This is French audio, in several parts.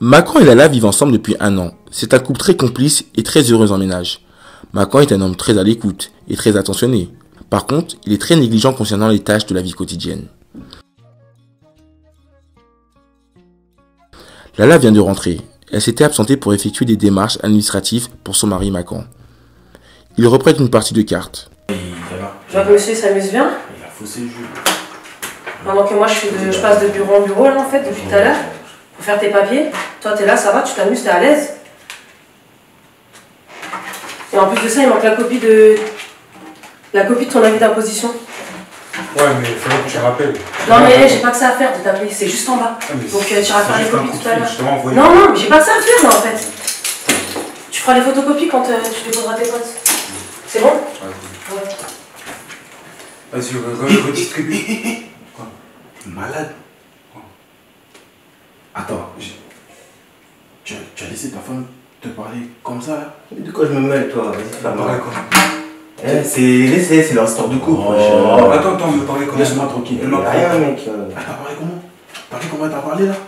Macan et Lala vivent ensemble depuis 1 an. C'est un couple très complice et très heureux en ménage. Macan est un homme très à l'écoute et très attentionné. Par contre, il est très négligent concernant les tâches de la vie quotidienne. Lala vient de rentrer. Elle s'était absentée pour effectuer des démarches administratives pour son mari Macan. Ils reprennent une partie de cartes. Je vois que monsieur s'amuse bien. Il a faussé le jeu. Pendant que moi je passe de bureau en bureau là en fait depuis tout à l'heure. Pour faire tes papiers. Toi t'es là, ça va, tu t'amuses, t'es à l'aise. Et en plus de ça, il manque la copie de ton avis d'imposition. Ouais, mais il faudrait que tu rappelles. Non mais j'ai pas que ça à faire de t'appeler, c'est juste en bas. Donc tu iras faire les copies tout à l'heure. Non, mais j'ai pas que ça à faire là en fait. Tu feras les photocopies quand tu déposeras tes potes. C'est bon? Ouais. Vas-y, redistribue. Quoi? Malade? Quoi? Attends, tu as laissé ta femme te parler comme ça là? De quoi je me mêle toi? Vas-y, parler comme c'est leur histoire de couple. Attends, me parler comme ça. Laisse-moi tranquille. Elle m'a rien, mec. Elle t'a parlé comment? T'as vu comment elle t'a parlé là?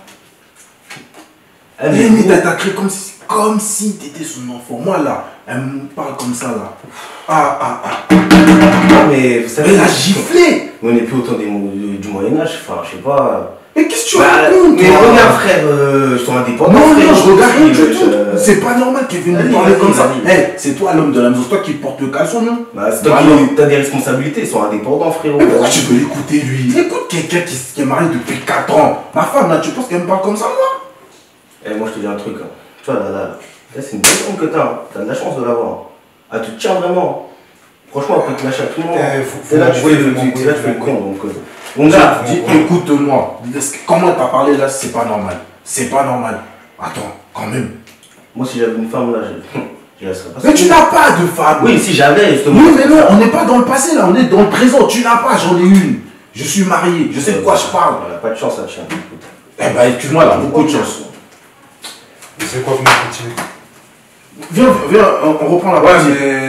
Mais t'as crié comme si t'étais son enfant. Moi là, elle me parle comme ça là. Non mais vous savez. Elle a giflé! On n'est plus au temps du Moyen-Âge, enfin je sais pas. Mais qu'est-ce que tu racontes? Mais regarde frère, je suis indépendant. Non, frère, je regarde rien du tout. C'est pas normal qu'elle vienne me parler comme ça. C'est toi l'homme de la maison, c'est toi qui porte le caleçon, non? Bah c'est toi qui as des responsabilités, ils sont indépendants frérot. Mais pourquoi tu veux l'écouter lui? Écoute quelqu'un qui est marié depuis 4 ans. Ma femme là, tu penses qu'elle me parle comme ça moi? Moi je te dis un truc, hein. Tu vois là, c'est une bonne femme que t'as de la chance de l'avoir. Elle te tient vraiment. Franchement, après te lâcher à tout le monde. Là tu fais le con donc. Bon là, dis écoute-moi. Comment elle t'a parlé là, c'est pas normal. C'est pas normal. Attends, quand même. Moi si j'avais une femme là, je laisserais pas. Mais tu n'as pas de femme. Oui, si j'avais justement. Oui, mais non, on n'est pas dans le passé là, on est dans le présent. Tu n'as pas, j'en ai une. Je suis marié, je sais de quoi je parle. Elle a pas de chance à tient. Eh ben, excuse-moi, elle a beaucoup de chance. Mais c'est quoi, comment continuer? Viens, on reprend la base.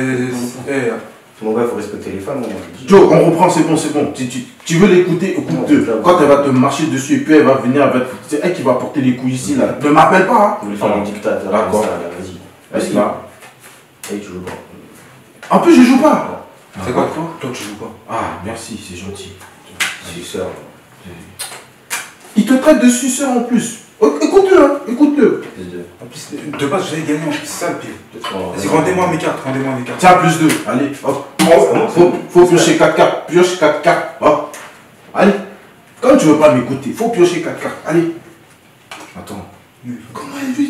Mon gars, il faut respecter les femmes. Joe, on reprend, c'est bon. Tu veux l'écouter, écoute-le. Quand elle va te marcher dessus et puis elle va venir, c'est elle qui va porter les couilles ici là. Ne m'appelle pas. Hein. Vous voulez faire un dictat. D'accord. Vas-y. Là. Et tu joues pas. En plus, je joue pas. C'est quoi toi tu joues pas? Ah, merci, c'est gentil. Suceur. Il te traite de suceur en plus. Écoute-le, hein, écoute-le. En plus, de base, j'avais gagné en plus, c'est ça le pire. Vas-y, rendez-moi mes cartes, Tiens, plus 2. Allez, hop. Faut piocher 4 cartes. Pioche 4 cartes. Hop. Allez. Comme tu veux pas m'écouter, faut piocher 4 cartes. Allez. Attends. Comment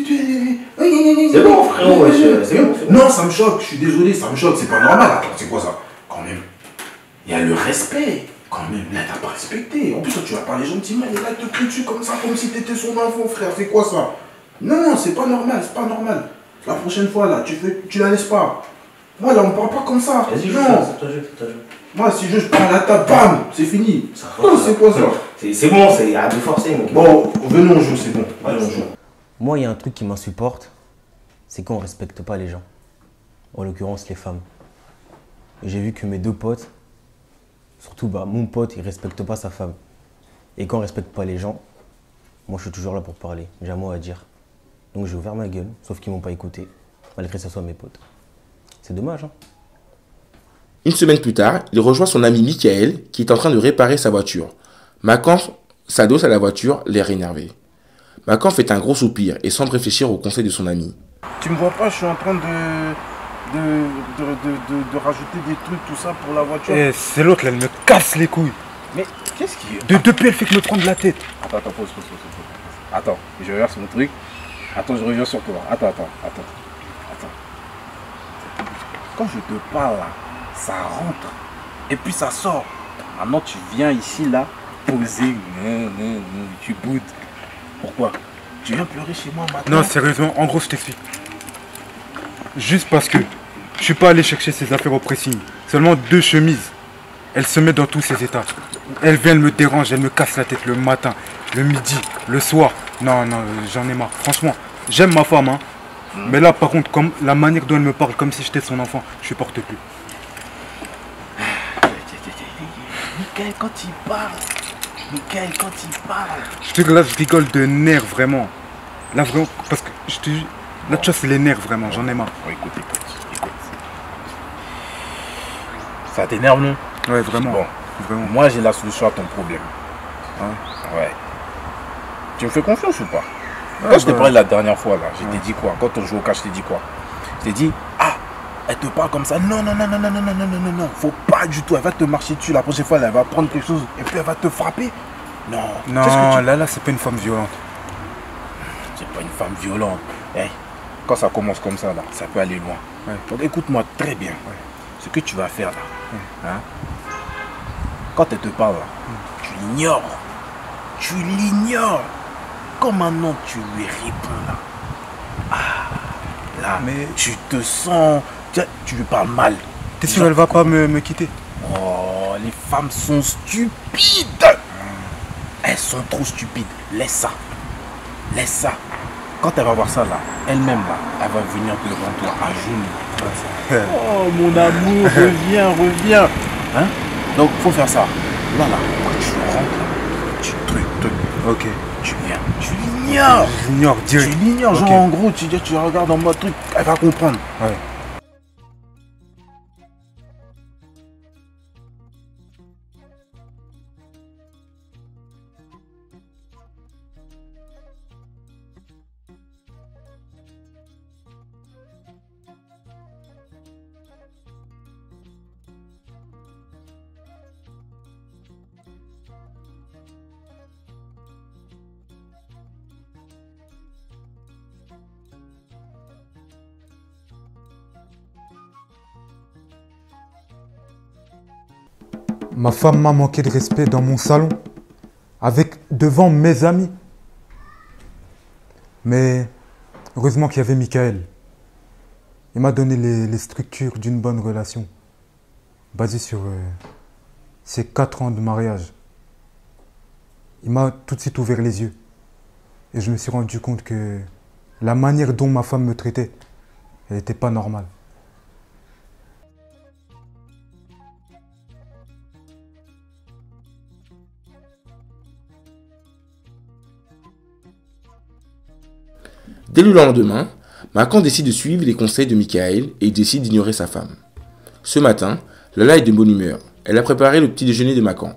elle C'est bon, frérot, c'est bon. Non, ça me choque, je suis désolé, ça me choque, c'est pas normal. Attends, c'est quoi ça? Quand même. Il y a le respect. Quand même, là, t'as pas respecté. En plus, toi, tu vas parler gentiment, et là, il te crie dessus comme ça, comme si t'étais son enfant, frère. C'est quoi ça? Non, c'est pas normal, c'est pas normal. La prochaine fois, là, tu la laisses pas. Moi, là, on parle pas comme ça. Vas-y, non. c'est toi, Moi, si je parle à ta bam, c'est fini. Non, c'est quoi ça? C'est bon, c'est à de forcer, mec. Bon, venons au jeu, c'est bon. Allez, on joue. Moi, il y a un truc qui m'insupporte, c'est qu'on respecte pas les gens. En l'occurrence, les femmes. J'ai vu que mes 2 potes, surtout mon pote, il respecte pas sa femme. Et quand on respecte pas les gens, moi je suis toujours là pour parler, j'ai un mot à dire. Donc j'ai ouvert ma gueule, sauf qu'ils m'ont pas écouté, malgré que ce soit mes potes. C'est dommage, hein. Une semaine plus tard, il rejoint son ami Michael qui est en train de réparer sa voiture. Macan s'adosse à la voiture, l'air énervé. Macan fait un gros soupir et semble réfléchir au conseil de son ami. Tu me vois pas, je suis en train de rajouter des trucs, tout ça pour la voiture. Eh, c'est l'autre là, elle me casse les couilles. Mais qu'est-ce qui est? Depuis, elle fait que me prendre la tête. Attends, pause. Attends, je regarde sur mon truc. Attends, je reviens sur toi. Attends. Quand je te parle là, ça rentre et puis ça sort. Maintenant, tu viens ici là, poser. Non, tu boudes. Pourquoi? Tu viens pleurer chez moi maintenant? Non, sérieusement, en gros, je t'explique. Juste parce que je suis pas allé chercher ses affaires au pressing. Seulement 2 chemises. Elle se met dans tous ses états. Elle vient, elle me dérange, elle me casse la tête le matin, le midi, le soir. Non, j'en ai marre. Franchement, j'aime ma femme, hein. Mais là, par contre, comme la manière dont elle me parle, comme si j'étais son enfant, je supporte plus. Michael, quand il parle. Je te là, je rigole de nerfs, vraiment. Là, vraiment, parce que je te dis, là, tu vois, c'est les nerfs, vraiment, j'en ai marre. Oh, écoute. Ça t'énerve, non? Ouais, vraiment. Bon, vraiment. moi, j'ai la solution à ton problème. Ouais. Tu me fais confiance ou pas? Quand je t'ai parlé la dernière fois, là, je t'ai dit quoi? Quand on joue au cash, je t'ai dit quoi? Je t'ai dit, elle te parle comme ça. Non, faut pas du tout. Elle va te marcher dessus. La prochaine fois, elle va prendre quelque chose et puis elle va te frapper. Non. Non, là, c'est pas une femme violente. C'est pas une femme violente. Hey, quand ça commence comme ça, là, ça peut aller loin. Ouais. Donc écoute-moi très bien. Ouais. Ce que tu vas faire là, hein, quand elle te parle là, tu l'ignores. Tu l'ignores. Comme maintenant tu lui réponds là. Là, mais tu te sens. Tu lui parles mal. T'es sûr elle va pas me quitter? Oh, les femmes sont stupides. Elles sont trop stupides. Laisse ça. Laisse ça. Quand elle va voir ça là, elle-même là, elle va venir devant toi à genoux. Oh mon amour, reviens. Hein? Donc faut faire ça. Là, quand tu rentres là, tu trucs. Ok. Tu viens, tu l'ignores. Je l'ignore direct. Tu l'ignores, genre en gros, tu regardes en mode truc, elle va comprendre. Ouais. Ma femme m'a manqué de respect dans mon salon, devant mes amis. Mais heureusement qu'il y avait Michael. Il m'a donné les structures d'une bonne relation, basée sur ses 4 ans de mariage. Il m'a tout de suite ouvert les yeux. Et je me suis rendu compte que la manière dont ma femme me traitait, elle n'était pas normale. Dès le lendemain, Macan décide de suivre les conseils de Michael et décide d'ignorer sa femme. Ce matin, Lala est de bonne humeur. Elle a préparé le petit déjeuner de Macan.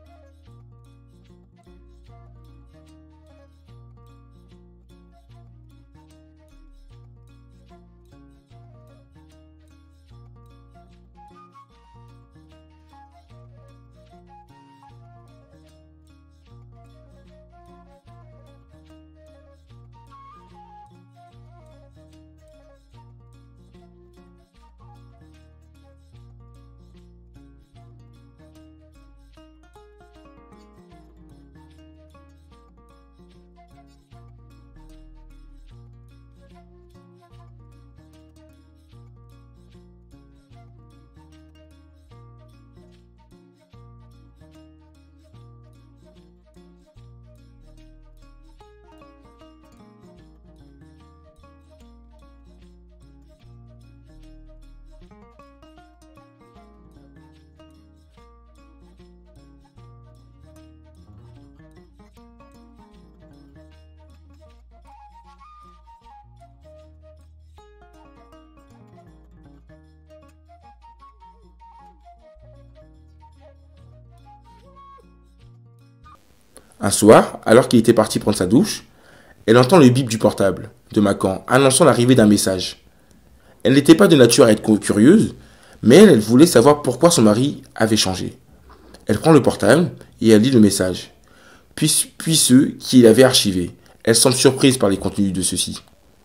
Un soir, alors qu'il était parti prendre sa douche, elle entend le bip du portable de Macan annonçant l'arrivée d'un message. Elle n'était pas de nature à être curieuse, mais elle voulait savoir pourquoi son mari avait changé. Elle prend le portable et elle lit le message, puis ceux qu'il avait archivés. Elle semble surprise par les contenus de ceux-ci.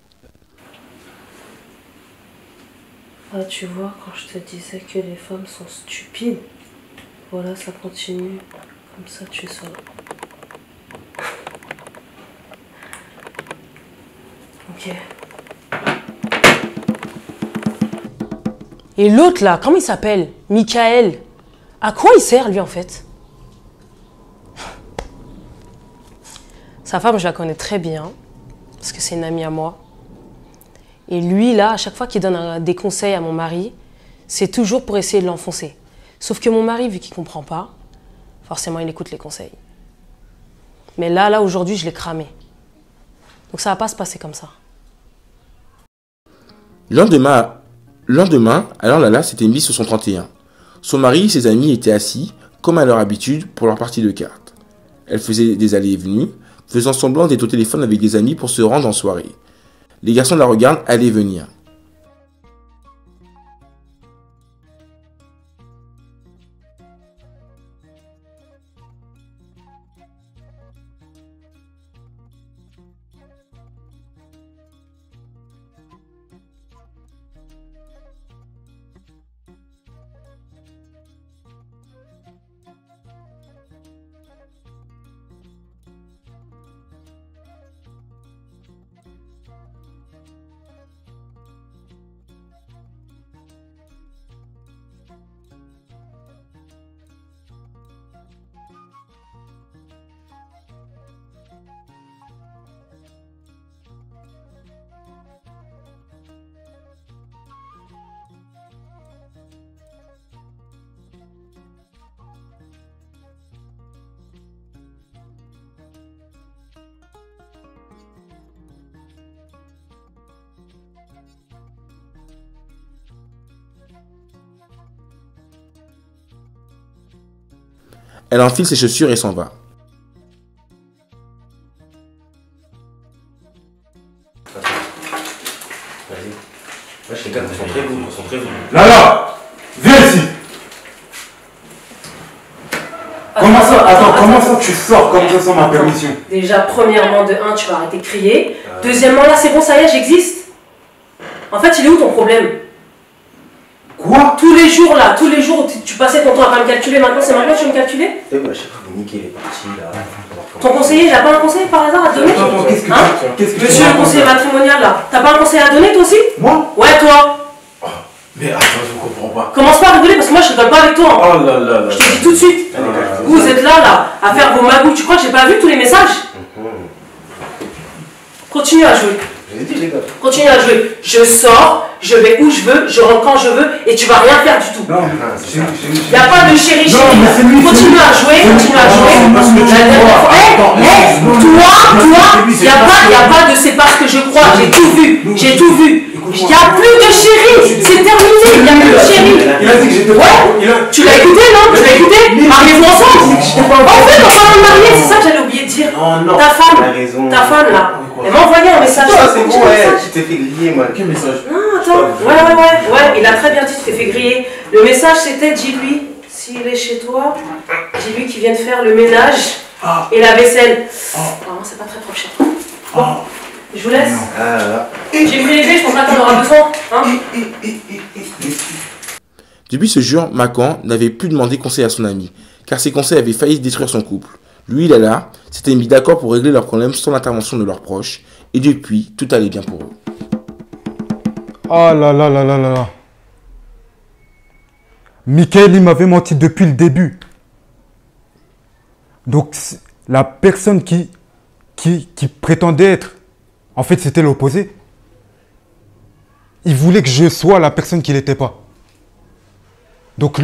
Ah, tu vois, quand je te disais que les femmes sont stupides, voilà, ça continue. Comme ça, tu sors. Ok. Et l'autre là, comment il s'appelle? Michael. À quoi il sert lui en fait? Sa femme, je la connais très bien, parce que c'est une amie à moi. Et lui là, à chaque fois qu'il donne des conseils à mon mari, c'est toujours pour essayer de l'enfoncer. Sauf que mon mari, vu qu'il comprend pas, forcément il écoute les conseils. Mais là aujourd'hui, je l'ai cramé. Donc ça va pas se passer comme ça. Lendemain, alors Lala s'était mise sur son 31. Son mari et ses amis étaient assis, comme à leur habitude, pour leur partie de cartes. Elle faisait des allées et venues, faisant semblant d'être au téléphone avec des amis pour se rendre en soirée. Les garçons la regardent aller et venir. Elle enfile ses chaussures et s'en va. Vas-y. Moi, je sais pas, concentrez-vous. Lala, viens ici. Comment ça tu sors comme ça sans ma permission? Déjà, premièrement, de 1, tu vas arrêter de crier. Deuxièmement, là, c'est bon, ça y est, j'existe. En fait, il est où ton problème? Quoi? Tous les jours, tu passais ton temps à pas me calculer. Maintenant, c'est maintenant que tu veux me calculer? Je sais pas, vous niquez les parties là. Ton conseiller, il a pas un conseil par hasard à te donner? Attends, qu'est-ce que Monsieur le conseiller matrimonial, là, t'as pas un conseil à donner, toi aussi? Moi? Ouais, toi. Mais attends, je comprends pas. Commence pas à rigoler parce que moi, je rigole pas avec toi. Oh là là là. Je te dis tout de suite. Vous êtes là, à faire vos magouilles. Tu crois que j'ai pas vu tous les messages? Continue à jouer. Continue à jouer. Je sors, je vais où je veux, je rentre quand je veux et tu vas rien faire du tout. Non, il n'y a pas de chéri. Continue à jouer, continue à jouer. Toi, il n'y a pas de c'est parce que je crois, j'ai tout vu. Il n'y a plus de chéri, c'est terminé, il n'y a plus de chéri. Il a dit que j'étais ouais, tu l'as écouté, non? Tu l'as écouté? Mariez-vous ensemble. En fait, on va me marier, c'est ça que j'allais oublier de dire. Ta femme là, elle m'a envoyé un message. C'est bon, ouais, tu t'es fait griller, man. Quel message? Non, attends, ouais, il a très bien dit, tu t'es fait griller. Le message c'était, dis-lui, s'il est chez toi, dis-lui qu'il vienne faire le ménage et la vaisselle. Vraiment, c'est pas très propre chez toi. Bon, je vous laisse. J'ai pris les clés, je pense pas qu'on aura besoin. Depuis ce jour, Macan n'avait plus demandé conseil à son ami, car ses conseils avaient failli détruire son couple. Lui et Lala s'étaient mis d'accord pour régler leurs problèmes sans l'intervention de leurs proches, et depuis, tout allait bien pour eux. Oh là là là là là là. Mickaël, il m'avait menti depuis le début. Donc, la personne qui prétendait être, en fait, c'était l'opposé. Il voulait que je sois la personne qu'il n'était pas. Donc,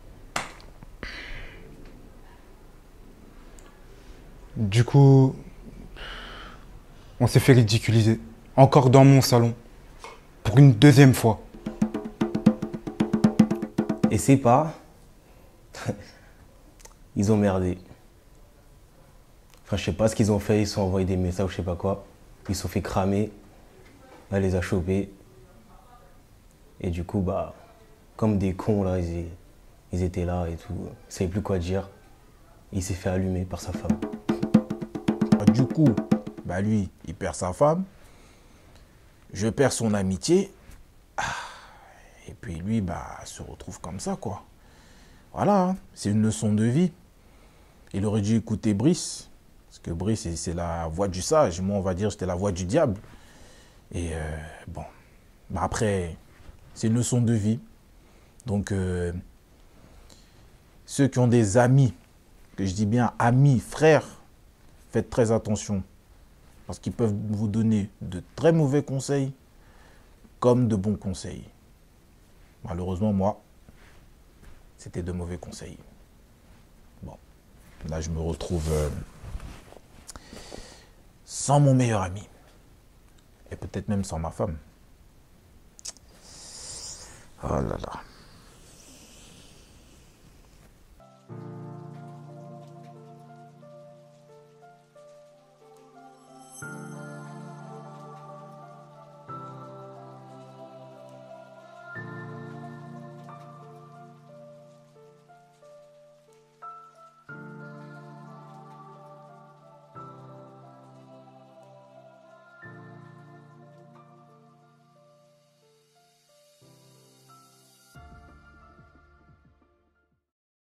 du coup, on s'est fait ridiculiser. Encore dans mon salon. Pour une deuxième fois. Et c'est pas... Ils ont merdé. Enfin, je sais pas ce qu'ils ont fait. Ils se sont envoyés des messages ou je sais pas quoi. Ils se sont fait cramer. Elle les a chopés. Et du coup, bah... Comme des cons, là, ils étaient là et tout. Ils savaient plus quoi dire. Il s'est fait allumer par sa femme. Du coup, bah lui, il perd sa femme. Je perds son amitié. Et puis lui, bah, se retrouve comme ça, quoi. Voilà, hein. C'est une leçon de vie. Il aurait dû écouter Brice. Parce que Brice, c'est la voix du sage. Moi, on va dire, c'était la voix du diable. Et bon, bah après, c'est une leçon de vie. Donc, ceux qui ont des amis, que je dis bien amis, frères, faites très attention. Parce qu'ils peuvent vous donner de très mauvais conseils comme de bons conseils. Malheureusement, moi, c'était de mauvais conseils. Bon, là, je me retrouve sans mon meilleur ami. Et peut-être même sans ma femme. Oh là là.